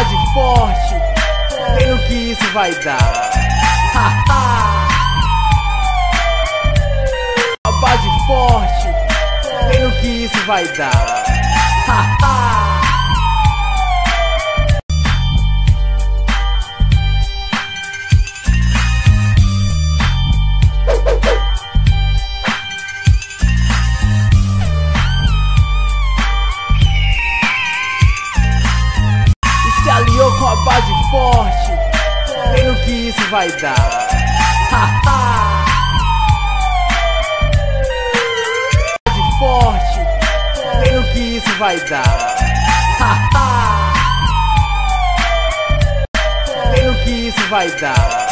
base forte, sei o que isso vai dar. A base forte, sei o que isso vai dar. Se aliou com a base forte, sei o que isso vai dar. Base forte, sei o que isso vai dar. Sei o que isso vai dar.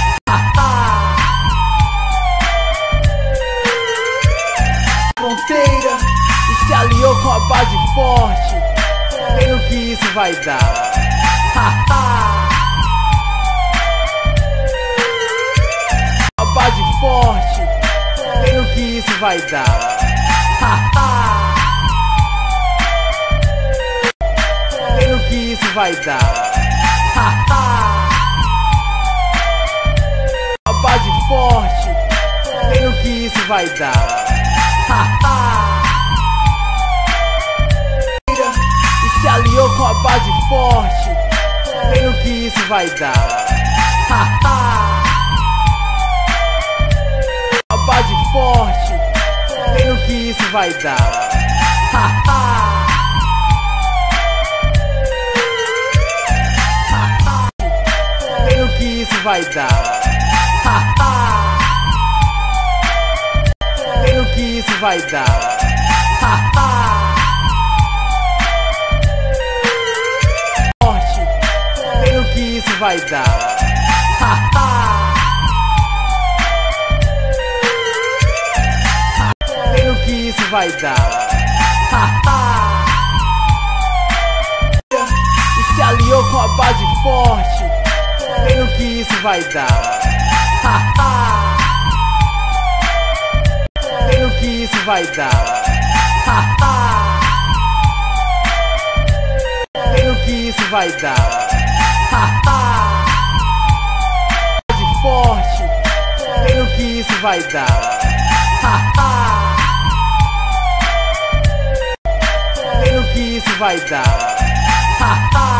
Fronteira e se aliou com a base forte, sei o que isso vai dar. A base forte, sei o que isso vai dar. Sei o que isso vai dar. A base forte, sei o que isso vai dar. Se aliou com a base forte, sei o que isso vai dar. A base forte, sei o que isso vai dar. Sei o que isso vai dar. Sei o que isso vai dar. Sei o que isso vai dar. Sei o que isso vai dar. E se aliou com a base forte, sei o que isso vai dar. Sei o que isso vai dar. Sei o que isso vai dar. Base forte, sei o que isso vai dar. Sei o que isso vai dar.